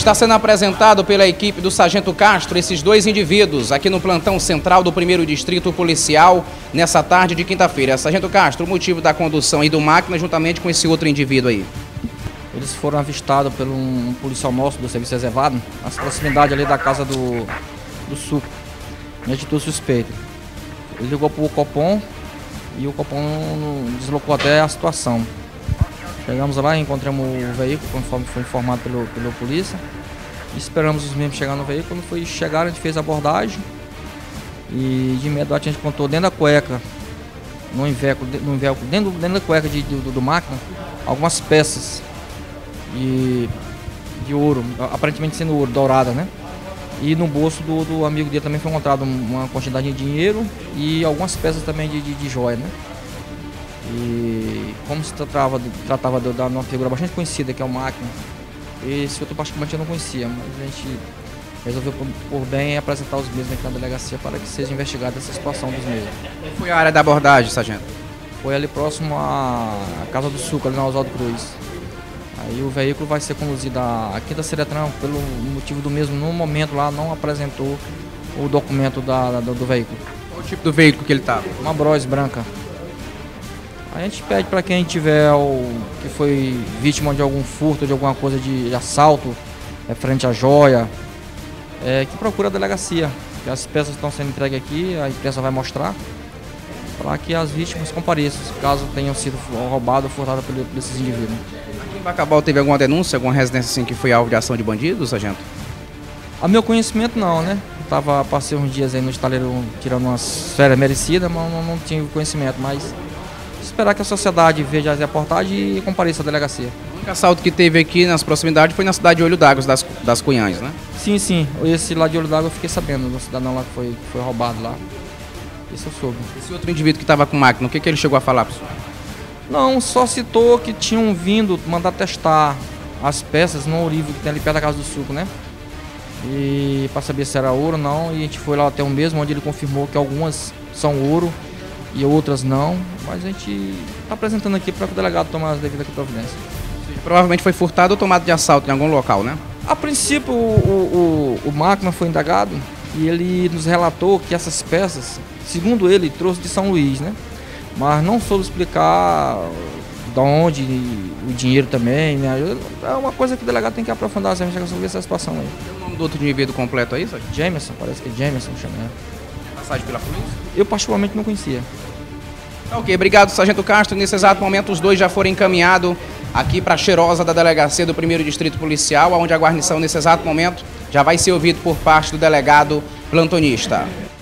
Está sendo apresentado pela equipe do Sargento Castro esses dois indivíduos aqui no plantão central do 1º Distrito Policial nessa tarde de quinta-feira. Sargento Castro, o motivo da condução aí do máquina juntamente com esse outro indivíduo aí? Eles foram avistados por um policial nosso do Serviço Reservado, nas proximidades ali da casa do Suco, em atitude suspeita. Ele ligou para o Copom e o Copom deslocou até a situação. Chegamos lá e encontramos o veículo, conforme foi informado pela polícia. E esperamos os membros chegar no veículo. Quando foi chegar, a gente fez a abordagem. E de imediato a gente encontrou dentro da cueca, no veículo, dentro da cueca do máquina, algumas peças de ouro, aparentemente sendo ouro, dourada, né? E no bolso do amigo dele também foi encontrado uma quantidade de dinheiro e algumas peças também de joia, né? E como se tratava de uma figura bastante conhecida, que é o máquina, esse outro particularmente eu não conhecia, mas a gente resolveu por bem apresentar os mesmos aqui na delegacia para que seja investigada essa situação dos mesmos. Foi a área da abordagem, sargento? Foi ali próximo à Casa do Suco, ali na Oswaldo Cruz. Aí o veículo vai ser conduzido à 5ª Seretran, pelo motivo do mesmo, no momento lá não apresentou o documento do veículo. Qual o tipo do veículo que ele estava? Uma Bros branca. A gente pede para quem tiver que foi vítima de algum furto, de alguma coisa de assalto, frente à joia, que procura a delegacia. Que as peças estão sendo entregues aqui, a imprensa vai mostrar, para que as vítimas compareçam, caso tenham sido roubadas ou furtadas por esses indivíduos. Aqui em Bacabal teve alguma denúncia, alguma residência assim que foi alvo de ação de bandidos, sargento? A meu conhecimento não, né? Passei uns dias aí no estaleiro tirando umas férias merecidas, mas não tinha conhecimento, mas esperar que a sociedade veja as reportagens e compareça à delegacia. O único assalto que teve aqui nas proximidades foi na cidade de Olho d'Água, das Cunhães, né? Sim. Esse lá de Olho d'Água eu fiquei sabendo, do cidadão lá que foi roubado lá. Isso eu soube. Esse outro indivíduo que estava com máquina, o que ele chegou a falar, pessoal? Não, só citou que tinham vindo mandar testar as peças no ourivo que tem ali perto da Casa do Suco, né? E para saber se era ouro ou não, e a gente foi lá até o mesmo, onde ele confirmou que algumas são ouro e outras não, mas a gente está apresentando aqui para que o delegado tome as devidas providências. Provavelmente foi furtado ou tomado de assalto em algum local, né? A princípio o máquina foi indagado e ele nos relatou que essas peças, segundo ele, trouxe de São Luís, né? Mas não soube explicar de onde o dinheiro também, né? É uma coisa que o delegado tem que aprofundar essa investigação, ver essa situação aí. Tem o nome do outro indivíduo completo aí, sabe? Jamerson, parece que é Jamerson, chama. Passagem pela polícia? Eu particularmente não conhecia. Ok, obrigado, sargento Castro. Nesse exato momento os dois já foram encaminhados aqui para a cheirosa da delegacia do 1º Distrito Policial, onde a guarnição nesse exato momento já vai ser ouvido por parte do delegado plantonista.